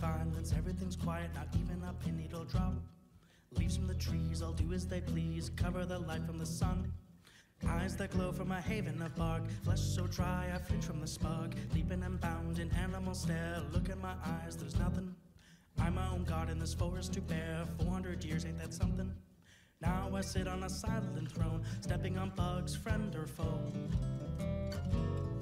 silence, everything's quiet, not even a pin needle drop. Leaves from the trees all do as they please, cover the light from the sun. Eyes that glow from a haven of bark, flesh so dry I flinch from the spark. Leaping and bounding, animal stare, look in my eyes, there's nothing. I'm my own god in this forest to bear, 400 years, ain't that something? Now I sit on a silent throne, stepping on bugs, friend or foe.